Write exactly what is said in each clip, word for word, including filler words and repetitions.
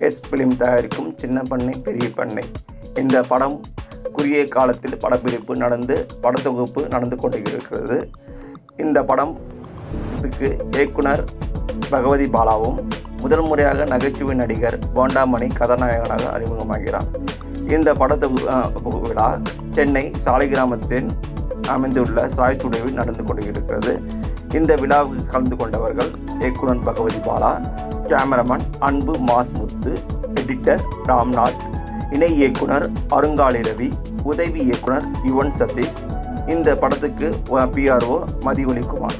S film தயாரிக்கும் சின்ன பண்ணை பெரிய பண்ணை. இந்த படம் குறுகிய காலத்தில் படப்பிடிப்பு நடந்து படத்தொகுப்பு நடந்து கொண்டிருக்கிறது. இந்த படத்துக்கு இயக்குனர் பகவதி பாலாவும் முதல் முறையாக நகைச்சுவை நடிகர் போண்டாமணி கதாநாயகனாக அறிமுகமாகிறார். இந்த படத்தொகுப்பு விழா சென்னை சாலிகிராமத்தில் அமைந்துள்ள சாய் ஸ்டுடியோவில் நடந்து கொண்டிருக்கிறது. இந்த விழாவுக்கு கலந்து கொண்டவர்கள் இயக்குனர் பகவதி பாலா, கேமராமேன் அன்பு மாஸ்முத்து, எடிட்டர் ராம்நாத், இணை இயக்குனர் அருங்காளி ரவி, உதவி இயக்குனர் யுவன் சதீஷ். இந்த படத்துக்கு பிஆர்ஓ மதிவொலி குமார்.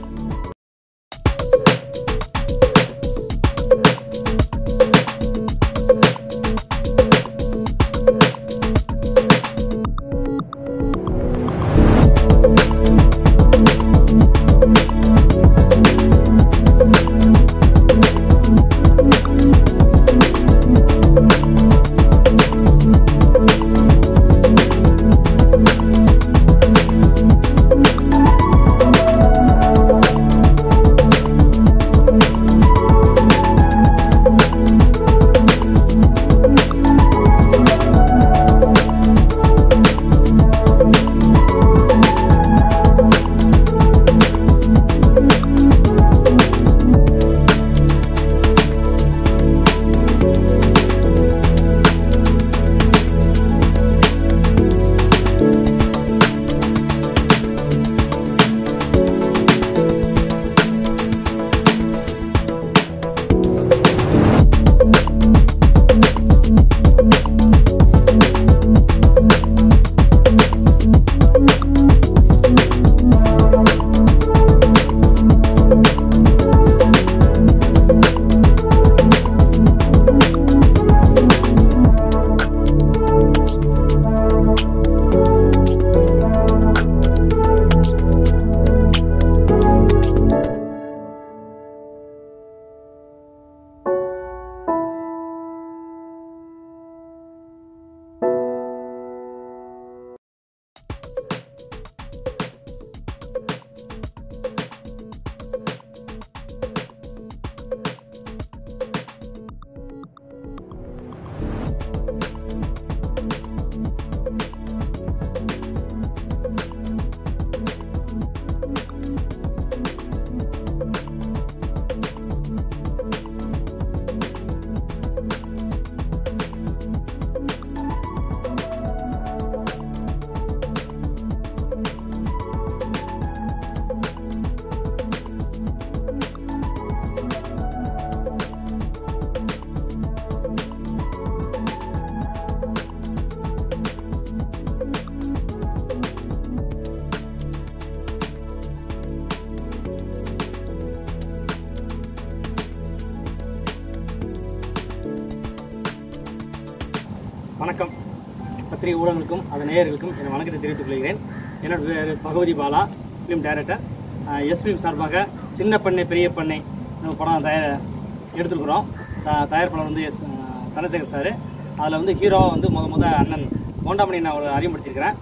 வணக்கம். பத்திரிகை ஊடகங்களுக்கும் அதன் நேயர்களுக்கும் என் வணக்கத்தை தெரிவித்துக் கொள்கிறேன். என்னோட பேர் Bhagavathi Bala, film director. SPM சார்பாக சின்ன பண்ணை பெரிய பண்ணை படம் தயார் எடுத்துருக்குறோம். தயாரிப்பாளர் வந்து எஸ் தனசேகர் சார். அதில் வந்து ஹீரோவாக வந்து முத முத அண்ணன் போண்டாமணி நான் ஒரு அறிமுகப்படுத்தியிருக்கிறேன்.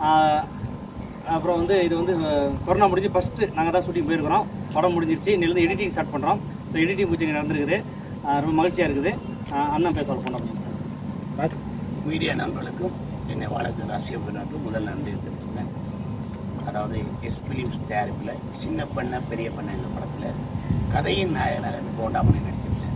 அப்புறம் வந்து இது வந்து கொரோனா முடிஞ்சு ஃபஸ்ட்டு நாங்கள் தான் ஷூட்டிங் போயிருக்கிறோம். படம் முடிஞ்சிருச்சு. இன்னிலேருந்து எடிட்டிங் ஸ்டார்ட் பண்ணுறோம். ஸோ எடிட்டிங் பூச்சி நடந்துருக்குது. ரொம்ப மகிழ்ச்சியாக இருக்குது. அண்ணன் பேச போண்டாமணி. மீடியா நண்பர்களுக்கும் என்னை வழக்கு ரசிகர்களுக்கும் முதல் நன்றி தெரிவித்துக்கிறேன். அதாவது எஸ் பிலிம்ஸ் தயாரிப்பில் சின்ன பண்ண பெரிய பண்ண இந்த படத்தில் கதையின் நாயகனாக இந்த போண்டாமணி நடிச்சிருக்கேன்.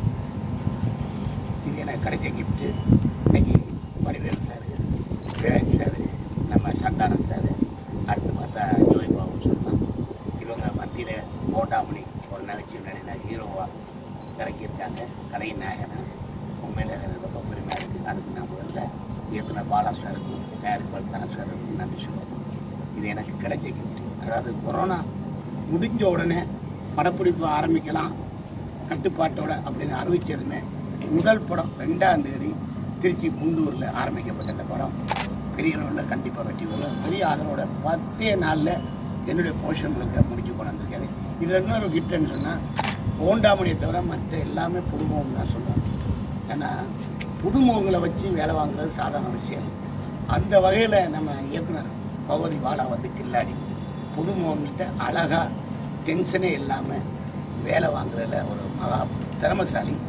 இது எனக்கு கிடைக்க கிஃப்ட்டு. இன்னைக்கு வடிவேல் சார், விவேக் சார், நம்ம சந்தானம் சார், அடுத்து பார்த்தா ஜோய் பாபு சொல்லலாம். இவங்க மத்தியில் போண்டாமணி ஒரு நகைச்சுவை நடிகர் ஹீரோவாக இறக்கியிருக்காங்க. கதையின் நாயகனாக உண்மையிலே எனக்கு ரொம்ப பெருமையாக இருக்குது. அதுக்கு நான் முதல்ல இயக்குனர் பாலா சாருக்கும் தயாரிப்பாளர் தன சாருக்கும் நன்றி சொல்லுவோம். இது எனக்கு கிடைச்ச கிஃப்ட். அதாவது கொரோனா முடிஞ்ச உடனே படப்பிடிப்பு ஆரம்பிக்கலாம் கட்டுப்பாட்டோட அப்படின்னு அறிவித்ததுமே முதல் படம் ரெண்டாம் தேதி திருச்சி குண்டூரில் ஆரம்பிக்கப்பட்ட இந்த படம் பெரிய அளவில் கண்டிப்பாக வெற்றி வரும். பெரிய அதனோட பத்தே நாளில் என்னுடைய போர்ஷன் முழுக்க முடிச்சு கொண்டு வந்திருக்காரு. இதில் இன்னொரு கிஃப்ட்னு சொன்னால் போண்டாமணியை தவிர மற்ற எல்லாமே புதுமுகம் தான் சொல்லுவாங்க. ஏன்னா புதுமுகங்களை வச்சு வேலை வாங்குறது சாதாரண விஷயம். அந்த வகையில் நம்ம இயக்குனர் பகவதி பாலா வந்து கில்லாடி புதுமுகங்கிட்ட அழகாக டென்ஷனே இல்லாமல் வேலை வாங்குறதுல ஒரு மகா திறமைசாலி.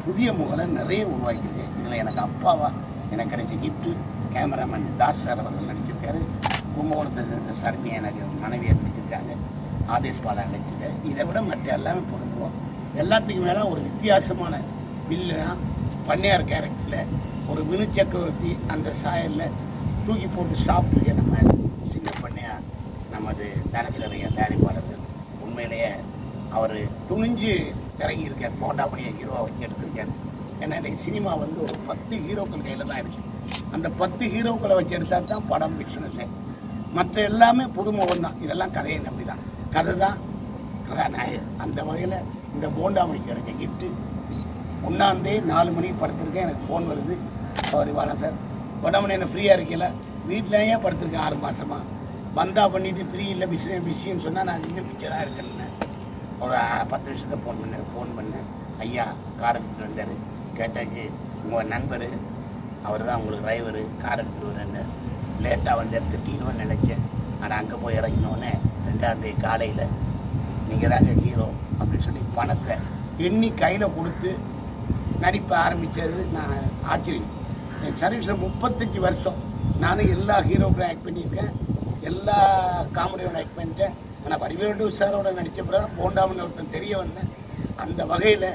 புதிய முகலை நிறைய உருவாக்கிது. இதில் எனக்கு அப்பாவா எனக்கு கிடைச்ச கிஃப்ட்டு கேமராமேன் தாஸ் சார் அவர்கள் நடிச்சிருக்காரு. கும்பகோணத்தை சர்மி எனக்கு மனைவியாக நடிச்சிருக்காங்க. ஆதேஷ் பாலா நடிச்சிருக்காரு. இதை விட மற்ற எல்லாமே பொருந்துவோம். எல்லாத்துக்கும் மேலே ஒரு வித்தியாசமான வில்லுனா பண்ணையார் கேரக்டரில் ஒரு வினு சக்கரவர்த்தி அந்த சாயலில் தூக்கி போட்டு சாப்பிட்டுருக்க நம்ம சின்ன பண்ணையார் நமது தனசேரைய தயாரிப்பாளர்கள். உண்மையிலேயே அவர் துணிஞ்சு இறங்கியிருக்கார். போண்டாமணியை ஹீரோவை வச்சு எடுத்திருக்காரு. ஏன்னா இன்றைக்கி சினிமா வந்து ஒரு பத்து ஹீரோக்கள் கையில் தான் இருக்குது. அந்த பத்து ஹீரோக்களை வச்சு எடுத்தால் தான் படம் பிஸ்னஸே. மற்ற எல்லாமே புதுமுகம் தான். இதெல்லாம் கதையை நம்பி தான். கதை தான் கதாநாயகர். அந்த வகையில் இந்த போண்டாமணிக்கு கிடைச்ச கிஃப்ட்டு ஒன்றாந்தே நாலு மணிக்கு படுத்திருக்கேன். எனக்கு ஃபோன் வருது, சாரி வாழ சார் போண்டாமணி என்ன ஃப்ரீயாக இருக்கல, வீட்டிலேயே படுத்திருக்கேன் ஆறு மாதமாக. பந்தா பண்ணிவிட்டு ஃப்ரீ இல்லை பிஸி பிஸின்னு சொன்னால் நான் இன்னும் பிச்சை தான் இருக்கேன்னு ஒரு பத்து நிமிஷத்தை ஃபோன் பண்ணேன். ஃபோன் பண்ணேன், ஐயா கார் எடுத்துகிட்டு வந்தார். கேட்டாச்சு, உங்கள் நண்பர் அவர் தான் உங்களுக்கு டிரைவரு, கார் எடுத்துகிட்டு வரேன்னு. லேட்டாக வந்து திட்டிடுவேன்னு நினைச்சேன். ஆனால் அங்கே போய் இறங்கினோடனே ரெண்டாந்தேதி காலையில் நீங்கள் தாங்க ஹீரோ அப்படின்னு சொல்லி பணத்தை எண்ணி கையில் கொடுத்து நடிப்ப ஆரம்பித்தது நான் ஆச்சரியம். என் சர்வீஸில் முப்பத்தஞ்சு வருஷம் நானும் எல்லா ஹீரோக்களும் ஆக்ட் பண்ணியிருக்கேன், எல்லா காமெடியோட ஆக்ட் பண்ணிட்டேன். ஆனால் வடிவேலு சாரோட நடித்த பிறகு போண்டாமணி ஒருத்தன் தெரிய வந்தேன். அந்த வகையில்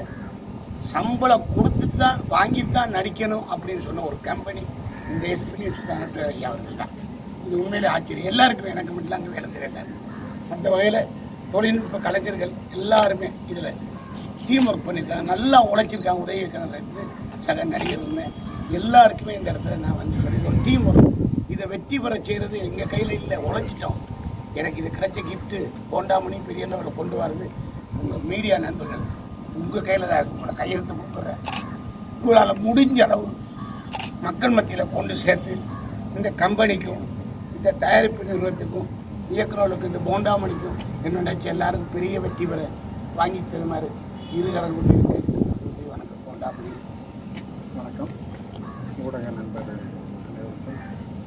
சம்பளம் கொடுத்துட்டு தான் வாங்கிட்டு தான் நடிக்கணும் அப்படின்னு சொன்ன ஒரு கம்பெனி இந்த எஸ்பி தனசேகர் ஐயா அவர்கள் தான். இது உண்மையிலே ஆச்சரியம். எல்லாருக்குமே எனக்கு மட்டும் அங்கே வேலை செய்கிறாங்க. அந்த வகையில் தொழில்நுட்ப கலைஞர்கள் எல்லாருமே இதில் டீம் ஒர்க் பண்ணியிருக்காங்க, நல்லா உழைச்சிருக்காங்க. உதவி இருக்கிறது சக நடிகர்களுமே எல்லாருக்குமே இந்த இடத்துல நான் வந்து சொல்லி ஒரு டீம் ஒர்க். இதை வெற்றி பெற செய்கிறது எங்கள் கையில் இல்லை, உழைச்சிட்டோம். எனக்கு இது கிடைச்ச கிஃப்ட்டு போண்டாமணி பெரிய லெவலில் கொண்டு வரது உங்கள் மீடியா நண்பர்கள் உங்கள் கையில் தான் இருக்கும். உங்களை கையெழுத்து கொடுக்குறேன். உங்களால் முடிஞ்ச அளவு மக்கள் மத்தியில் கொண்டு சேர்த்து இந்த கம்பெனிக்கும் இந்த தயாரிப்பு நிறுவனத்துக்கும் இயக்குநர்களுக்கும் இந்த போண்டாமணிக்கும் என்னோட எல்லாருக்கும் பெரிய வெற்றி பெற வாங்கி தருமாறு இருகடல் கொண்டு இருக்கு. வணக்கம் போண்டாமணி. வணக்கம் ஊடக நண்பர்கள் அனைவருக்கும்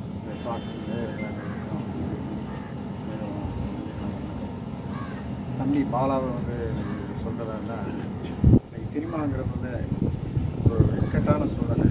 தம்பி பாலாவை வந்து சொல்கிறதா இன்னைக்கு சினிமாங்கிறது வந்து ஒரு இக்கட்டான சூழ்நிலை.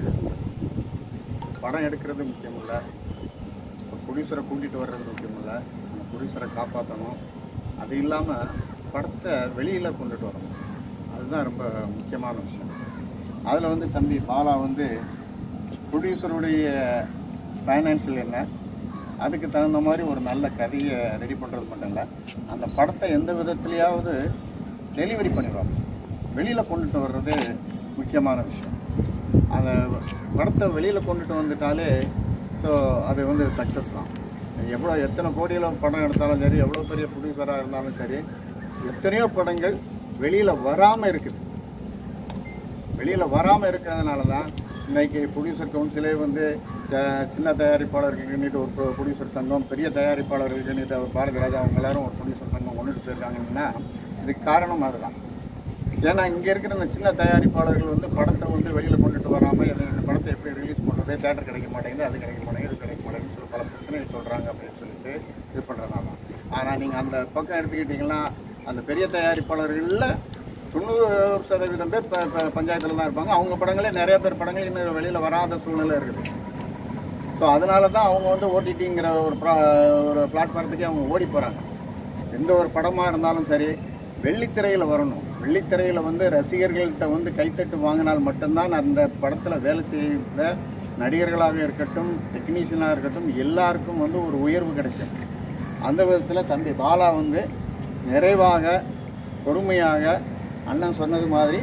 படம் எடுக்கிறது முக்கியம் இல்லை, ப்ரொடியூசரை கூட்டிகிட்டு வர்றது முக்கியம் இல்லை, அந்த ப்ரொடியூசரை காப்பாற்றணும். அது இல்லாமல் படத்தை வெளியில் கொண்டுட்டு வரணும். அதுதான் ரொம்ப முக்கியமான விஷயம். அதில் வந்து தம்பி பாலா வந்து ப்ரொடியூசருடைய ஃபைனான்சியல் என்ன, அதுக்கு தகுந்த மாதிரி ஒரு நல்ல கதையை ரெடி பண்ணுறது மட்டும் இல்லை, அந்த படத்தை எந்த விதத்துலையாவது டெலிவரி பண்ணிடுவாங்க. வெளியில் கொண்டுட்டு வர்றது முக்கியமான விஷயம். அந்த படத்தை வெளியில் கொண்டுட்டு வந்துட்டாலே ஸோ அது வந்து சக்ஸஸ் தான். எவ்வளோ எத்தனை கோடியில் படம் எடுத்தாலும் சரி, எவ்வளோ பெரிய ப்ரொடியூசராக இருந்தாலும் சரி, எத்தனையோ படங்கள் வெளியில் வராமல் இருக்குது. வெளியில் வராமல் இருக்கிறதுனால தான் இன்றைக்கி ப்ரொடியூசர் கவுன்சிலே வந்து சின்ன தயாரிப்பாளர்களுக்குன்னுட்டு ஒரு ப்ரொடியூசர் சங்கம், பெரிய தயாரிப்பாளர்களுக்குன்னுட்டு பாரதி ராஜா அவங்க எல்லாரும் ஒரு ப்ரொடியூசர் சங்கம் கொண்டுட்டு போயிருக்காங்கன்னா இதுக்கு காரணம் அதுதான். ஏன்னா இங்கே இருக்கிற இந்த சின்ன தயாரிப்பாளர்கள் வந்து படத்தை வந்து வெளியில் கொண்டுட்டு வராமல் இந்த படத்தை எப்படி ரிலீஸ் பண்ணுறது, தேட்டர் கிடைக்க மாட்டேங்குது, அது கிடைக்க மாட்டேங்குது, இது கிடைக்க மாட்டேங்குதுன்னு சொல்லி பல பிரச்சனைகள் சொல்கிறாங்க அப்படின்னு சொல்லிட்டு இது பண்ணுறதுனால. ஆனால் நீங்கள் அந்த பக்கம் எடுத்துக்கிட்டிங்கன்னா அந்த பெரிய தயாரிப்பாளர்களில் தொண்ணூறு சதவீதம் பேர் இப்போ இப்போ பஞ்சாயத்தில் தான் இருப்பாங்க. அவங்க படங்களே நிறைய பேர் படங்கள் இன்னும் வெளியில் வராத சூழ்நிலை இருக்குது. ஸோ அதனால தான் அவங்க வந்து ஓடிடிங்கிற ஒரு ப்ரா ஒரு பிளாட்ஃபார்த்துக்கே அவங்க ஓடி போகிறாங்க. எந்த ஒரு படமாக இருந்தாலும் சரி வெள்ளித்திரையில் வரணும். வெள்ளித்திரையில் வந்து ரசிகர்கள்கிட்ட வந்து கைத்தட்டு வாங்கினால் மட்டும்தான் அந்த படத்தில் வேலை செய்கிற நடிகர்களாக இருக்கட்டும், டெக்னீஷியனாக இருக்கட்டும், எல்லாருக்கும் வந்து ஒரு உயர்வு கிடைக்கும். அந்த விதத்தில் தம்பி பாலா வந்து நிறைவாக பொறுமையாக அண்ணன் சொன்னது மாதிரி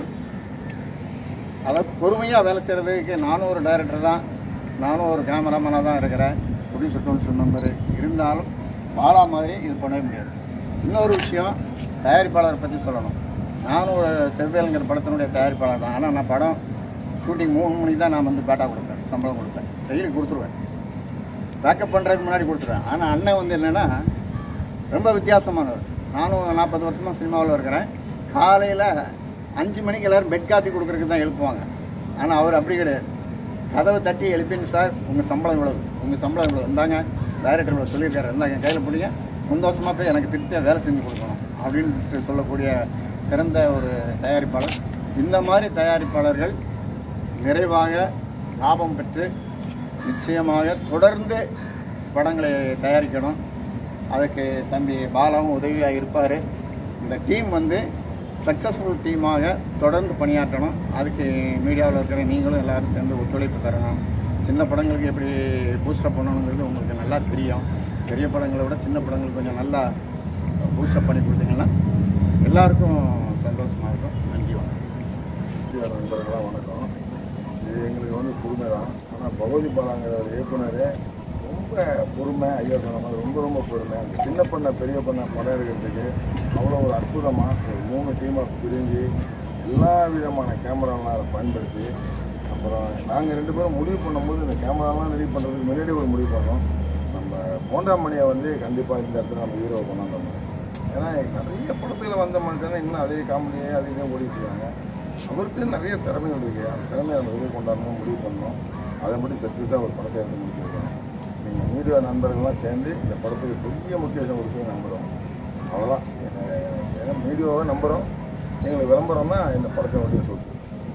அதாவது பொறுமையாக வேலை செய்கிறதுக்கு நானும் ஒரு டைரக்டர் தான், நானும் ஒரு கேமராமேனாக தான் இருக்கிறேன், ப்ரொடியூசர் கவுன்சில் மெம்பரு. இருந்தாலும் பாலா மாதிரி இது பண்ணவே முடியாது. இன்னொரு விஷயம், தயாரிப்பாளரை பற்றி சொல்லணும். நானும் ஒரு செவ்வேலுங்கிற படத்தினுடைய தயாரிப்பாளர் தான். ஆனால் நான் படம் ஷூட்டிங் மூணு மணிக்கு தான் நான் வந்து பேட்டா கொடுப்பேன், சம்பளம் கொடுப்பேன், டெய்லி கொடுத்துருவேன், பேக்கப் பண்ணுறதுக்கு முன்னாடி கொடுத்துருவேன். ஆனால் அண்ணன் வந்து என்னென்னா ரொம்ப வித்தியாசமானவர். நானும் நாற்பது வருஷமாக சினிமாவில் இருக்கிறேன். காலையில் அஞ்சு மணிக்கு எல்லோரும் பெட் காப்பி கொடுக்குறதுக்கு தான் எழுப்புவாங்க. ஆனால் அவர் அப்படி கிடையாது. கதவை தட்டி எழுப்பின்னு, சார் உங்கள் சம்பளம் இவ்வளவு, உங்கள் சம்பளம் இவ்வளோ, இருந்தாங்க டைரக்டர் இவ்வளோ சொல்லியிருக்காரு, இருந்தாங்க கையில் பிடிங்க, சந்தோஷமாக போய் எனக்கு திருப்தியாக வேலை செஞ்சு கொடுக்கணும் அப்படின்ட்டு சொல்லக்கூடிய சிறந்த ஒரு தயாரிப்பாளர் இந்த மாதிரி தயாரிப்பாளர்கள் நிறைவாக லாபம் பெற்று நிச்சயமாக தொடர்ந்து படங்களை தயாரிக்கணும். அதுக்கு தம்பி பாலாவும் உதவியாக இருப்பார். இந்த டீம் வந்து சக்ஸஸ்ஃபுல் டீமாக தொடர்ந்து பணியாற்றணும். அதுக்கு மீடியாவில் இருக்கிற நீங்களும் எல்லோரும் சேர்ந்து ஒத்துழைப்பு தரணும். சின்ன படங்களுக்கு எப்படி பூஸ்டப் பண்ணணுங்கிறது உங்களுக்கு நல்லா தெரியும். பெரிய படங்களை விட சின்ன படங்கள் கொஞ்சம் நல்லா பூஸ்டப் பண்ணி கொடுத்தீங்கன்னா எல்லாருக்கும் சந்தோஷமாக இருக்கும். நன்றி, வணக்கம். நண்பர்களாக வணக்கம். இது எங்களுக்கு வந்து பொறுமை தான். ஆனால் பகவதி பாலாங்கிற இயக்குனரே ரொம்ப பொறுமை, ஐயா சொன்ன மாதிரி ரொம்ப ரொம்ப பொறுமை. அந்த சின்ன பண்ண பெரிய பண்ண படம் எடுக்கிறதுக்கு அவ்வளோ ஒரு அற்புதமாக ஒரு மூணு டீமாக பிரிஞ்சு எல்லா விதமான கேமராலாம் அதை பயன்படுத்தி, அப்புறம் நாங்கள் ரெண்டு பேரும் முடிவு பண்ணும்போது இந்த கேமராலாம் ரெடி பண்ணுறதுக்கு முன்னாடி ஒரு முடிவு பண்ணோம். நம்ம போண்டாமணியை வந்து கண்டிப்பாக இந்த இடத்துல நம்ம ஹீரோவை கொண்டாந்தோம். ஏன்னா நிறைய படத்தில் வந்த மனுஷனா இன்னும் அதே காமெடியே அதே தான் ஓடிட்டு இருக்காங்க. அவருக்கு நிறைய திறமைகள் இருக்குது. அந்த திறமையை நம்ம வெளியே கொண்டாடணும் முடிவு பண்ணோம். அதை மட்டும் சக்ஸஸாக ஒரு படத்தை எடுத்து முடிச்சிருக்கோம். நீங்கள் மீடியா நண்பர்கள்லாம் சேர்ந்து இந்த படத்துக்கு பெரிய முக்கியத்துவம் கொடுத்து நம்புகிறோம். அவ்வளோதான். ஏன்னா மீடியாவை நம்புகிறோம். எங்களுக்கு விளம்பரம் தான் இந்த படத்தை வந்து சொல்லுது.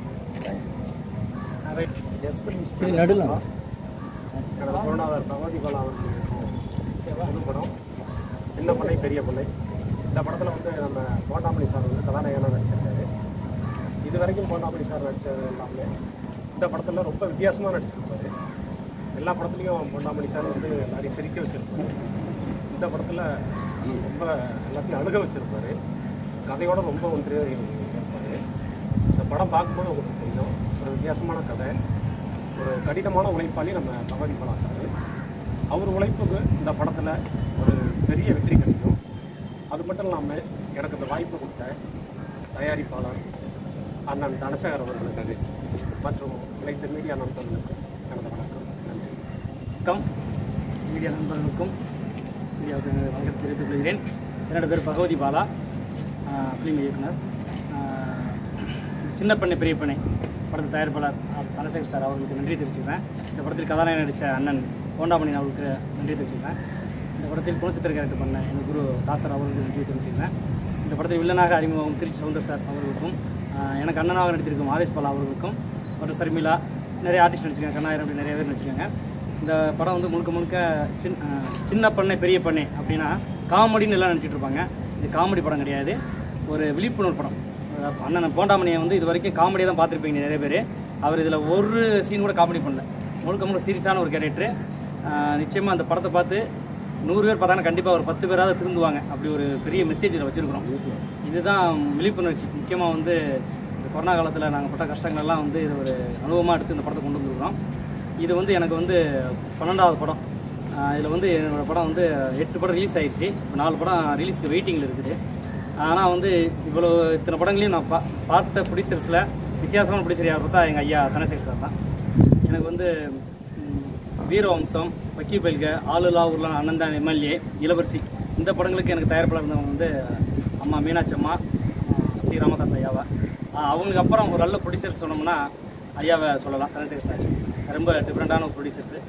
தேங்க்யூ. நடுவில் எனது பொருளாதார பகவதி பாலா அவர்களுக்கு படம் சின்ன பண்ணை பெரிய பண்ணை. இந்த படத்தில் வந்து நம்ம போண்டாமணி சார் வந்து கதாநாயகனாக நடிச்சிருக்காரு. இது வரைக்கும் போண்டாமணி சார் நடித்தது எல்லாமே இந்த படத்தில் ரொம்ப வித்தியாசமாக நடிச்சிருப்பாரு. எல்லா படத்துலையும் பொண்டாமணி சார் வந்து நிறைய சிரிக்க வச்சுருப்பாரு. இந்த படத்தில் ரொம்ப எல்லாத்தையும் அழுக வச்சுருப்பார். கதையோடு ரொம்ப ஒன்றியாக இருப்பார். இந்த படம் பார்க்கும்போது உங்களுக்கு தெரியும், ஒரு வித்தியாசமான கதை, ஒரு கடினமான உழைப்பாளி நம்ம பகவதி பாலா சார். அவர் உழைப்புக்கு இந்த படத்தில் ஒரு பெரிய வெற்றி கிடைக்கும். அது மட்டும் இல்லாமல் எனக்கு இந்த வாய்ப்பு கொடுத்த தயாரிப்பாளர் அண்ணன் தனசேகர் அவர்களுக்கு மற்றும் இளைத்த மீடியா நண்பர்களுக்கு எனது வணக்கம். நன்றி. வணக்கம் மீடியா நண்பர்களுக்கும் மீடியாவுக்கு வணக்கத்தை தெரிவித்துக் கொள்கிறேன். என்னோட பேர் பகவதி பாலா, ஃபிலிம் இயக்குனர். சின்ன பண்ணை பெரிய பண்ணை படத்து தயாரிப்பாளர் தனசேகர் சார் அவர்களுக்கு நன்றி தெரிவிச்சுக்கிறேன். இந்த படத்தில் கதாநாயகன் நடித்த அண்ணன் போண்டாமணி அவர்களுக்கு நன்றி தெரிவிச்சுக்கிறேன். இந்த படத்தில் குணச்சித்திர கேரக்டர் பண்ண எங்கள் குரு தாசர் அவர்களுக்கு நன்றி தெரிவிச்சுக்கிறேன். இந்த படத்தில் வில்லனாக அறிமுகம் திருச்சி சௌந்தர் சார் அவர்களுக்கும், எனக்கு அண்ணனாக நடித்திருக்கும் ஆதேஷ் பாலா அவர்களுக்கும், மற்றும் சர்மிளா, நிறைய ஆர்டிஸ்ட் நடிச்சிருக்காங்க, கண்ணாயிரம் அப்படி நிறைய பேர் நடிச்சிருக்காங்க. இந்த படம் வந்து முழுக்க முழுக்க சின் சின்ன பண்ணை பெரிய பண்ணை அப்படின்னா காமெடின்னு எல்லாம் நினச்சிட்டு இருப்பாங்க. இது காமெடி படம் கிடையாது, ஒரு விழிப்புணர்வு படம். அண்ணன் போண்டாமணியை வந்து இது வரைக்கும் காமெடியை தான் பார்த்துருப்பீங்க நிறைய பேர். அவர் இதில் ஒரு சீன் கூட காமெடி பண்ணல, முழுக்க முழுக்க சீரியஸான ஒரு கேரக்டரு. நிச்சயமாக அந்த படத்தை பார்த்து நூறு பேர் பார்த்தாங்கன்னா கண்டிப்பாக ஒரு பத்து பேராவது திருந்துவாங்க. அப்படி ஒரு பெரிய மெசேஜ் இதில் வச்சுருக்கிறோம். இதுதான் விழிப்புணர்ச்சி. முக்கியமாக வந்து இந்த கொரோனா காலத்தில் நாங்கள் பட்ட கஷ்டங்கள்லாம் வந்து இது ஒரு அனுபவமாக எடுத்து இந்த படத்தை கொண்டு வந்துருக்கிறோம். இது வந்து எனக்கு வந்து பன்னெண்டாவது படம். இதில் வந்து என்னோடய படம் வந்து எட்டு படம் ரிலீஸ் ஆகிடுச்சு. இப்போ நாலு படம் ரிலீஸ்க்கு வெயிட்டிங்கில் இருக்குது. ஆனால் வந்து இவ்வளோ இத்தனை படங்களையும் நான் பா பார்த்த ப்ரொடியூசர்ஸில் வித்தியாசமான ப்ரொடியூசர் யார் பார்த்தா எங்கள் ஐயா தனசேகர் சார் தான். எனக்கு வந்து வீரவம்சம், வக்கி பயில்க, ஆளுலா ஊர்லாம் அண்ணன் எம்எல்ஏ, இளவரசி, இந்த படங்களுக்கு எனக்கு தயாரிப்பாளர் இருந்தவங்க வந்து அம்மா மீனாட்சி அம்மா, சி ராமதாஸ் ஐயாவை. அவங்களுக்கு அப்புறம் ஒரு நல்ல ப்ரொடியூசர்ஸ் சொன்னோம்னா ஐயாவை சொல்லலாம். தனசேகர் சார் ரொம்ப டிஃப்ரெண்ட்டான ஒரு ப்ரொடியூசர்ஸு.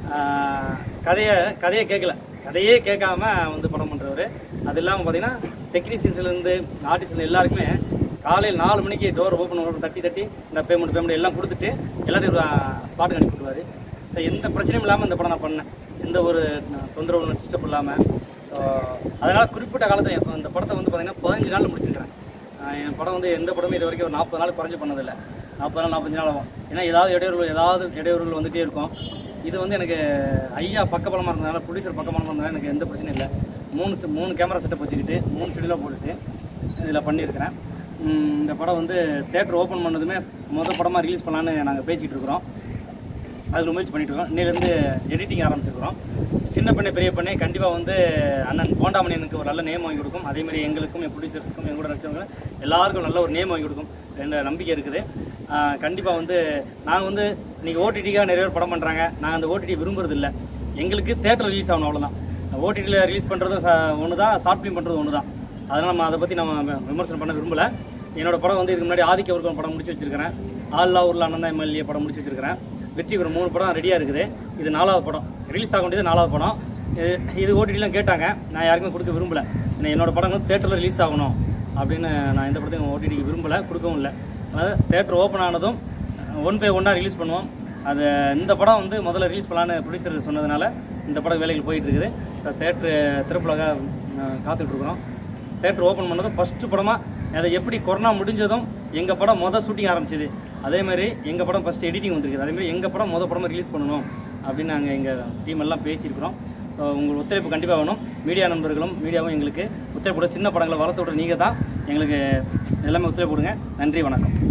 கதையை கதையை கேட்கல கதையே கேட்காம வந்து படம் பண்ணுறவர். அது இல்லாமல் பார்த்தீங்கன்னா டெக்னீஷியன்ஸ்லேருந்து ஆர்டிஸ்ட்லேருந்து எல்லாருக்குமே காலையில் நாலு மணிக்கு டோர் ஓப்பன் பண்ணி தட்டி தட்டி இந்த பேமெண்ட் பேமெண்ட் எல்லாம் கொடுத்துட்டு எல்லாத்தையும் ஸ்பாட்டுக்கு அனுப்பிவிடுவார். ஸோ எந்த பிரச்சனையும் இல்லாமல் இந்த படம் நான் பண்ணேன், எந்த ஒரு தொந்தரவு டிஸ்டர்ப் இல்லாமல். ஸோ அதனால் குறிப்பிட்ட காலத்தில் இப்போ இந்த படத்தை வந்து பார்த்திங்கன்னா பதினஞ்சு நாளில் முடிச்சிருக்கிறேன். என் படம் வந்து எந்த படமும் இது வரைக்கும் ஒரு நாற்பது நாள் குறைஞ்சி பண்ணதில்லை. நாற்பது நாள் நாற்பத்தஞ்சு நாள் ஆகும். ஏன்னா ஏதாவது இடையூறுகள் ஏதாவது இடையூறுகள் வந்துகிட்டே இருக்கும். இது வந்து எனக்கு ஐயா பக்கபலமாக இருந்ததுனால, ப்ரொடியூசர் பக்கபலமாக இருந்ததுனால எனக்கு எந்த பிரச்சனையும் இல்லை. மூணு மூணு கேமரா செட்டப் வச்சுக்கிட்டு மூணு செடியில் போட்டுட்டு இதில் பண்ணியிருக்கிறேன். இந்த படம் வந்து தேட்டர் ஓப்பன் பண்ணதுமே மொதல் படமாக ரிலீஸ் பண்ணலான்னு நாங்கள் பேசிகிட்டு இருக்கிறோம். அதில் முயற்சி பண்ணிகிட்டு இருக்கோம். இன்னிலேருந்து எடிட்டிங் ஆரம்பிச்சிருக்கிறோம். சின்ன பண்ணை பெரிய பண்ணை கண்டிப்பாக வந்து அண்ணன் போண்டாமணியனுக்கு ஒரு நல்ல நேம் வாங்கி கொடுக்கும். அதேமாதிரி எங்களுக்கும் என் ப்ரொடியூசர்ஸுக்கும் என் கூட நடிச்சவங்க எல்லாருக்கும் நல்ல ஒரு நேம் வாங்கி கொடுக்கும் என்ற நம்பிக்கை இருக்குது. கண்டிப்பாக வந்து நாங்கள் வந்து இன்றைக்கி ஓடிடிக்காக நிறைய பேர் படம் பண்ணுறாங்க. நாங்கள் அந்த ஓடிடி விரும்புறதில்லை. எங்களுக்கு தேட்டரில் ரிலீஸ் ஆகணும், அவ்வளோதான். ஓடிடியில் ரிலீஸ் பண்ணுறதும் ஒன்று தான், ஷார்ட் ஃபிலிம் பண்ணுறது ஒன்று தான். அதனால் நம்ம அதை பற்றி நம்ம விமர்சனம் பண்ண விரும்பலை. என்னோடய படம் வந்து இதுக்கு முன்னாடி ஆதிக்க வர்க்கம் படம் முடிச்சு வச்சுருக்கிறேன். ஆல்லா ஊரில் அண்ணன் எம்எல்ஏ படம் முடிச்சு வச்சுருக்கிறேன். வெற்றி பெறும் மூணு படம் ரெடியாக இருக்குது. இது நாலாவது படம், ரிலீஸ் ஆக வேண்டியது நாலாவது படம். இது ஓடிடிலாம் கேட்டாங்க, நான் யாருக்குமே கொடுக்க விரும்பலை. ஏன்னா என்னோடய படம் வந்து தேட்டரில் ரிலீஸ் ஆகணும் அப்படின்னு நான் எந்த படத்தையும் ஓடிடிக்கு விரும்பலை, கொடுக்கவும் இல்லை. அதாவது தேட்டர் ஓப்பன் ஆனதும் ஒன் பை ஒன்னாக ரிலீஸ் பண்ணுவோம். அது இந்த படம் வந்து முதல்ல ரிலீஸ் பண்ணலான்னு ப்ரொடியூசர் சொன்னதுனால இந்த படம் வேலைகள் போயிட்டுருக்குது. ஸோ தேட்ரு திறப்புலாக காத்துட்ருக்குறோம். தேட்டர் ஓப்பன் பண்ணதும் ஃபஸ்ட்டு படமாக அதை எப்படி கொரோனா முடிஞ்சதும் எங்கள் படம் மொதல் ஷூட்டிங் ஆரம்பிச்சிது, அதேமாதிரி எங்கள் படம் ஃபஸ்ட்டு எடிட்டிங் வந்துருக்குது. அதேமாதிரி எங்கள் படம் மொதல் படமாக ரிலீஸ் பண்ணணும் அப்படின்னு நாங்கள் எங்கள் டீம் எல்லாம் பேசியிருக்கிறோம். ஸோ உங்கள் ஒத்துழைப்பு கண்டிப்பாக வேணும். மீடியா நண்பர்களும் மீடியாவும் எங்களுக்கு ஒத்துழைப்பு, சின்ன படங்களை வளர்த்து விட்ற நீங்கள் தான் எங்களுக்கு எல்லாமே ஒத்துழைப்பு கொடுங்க. நன்றி, வணக்கம்.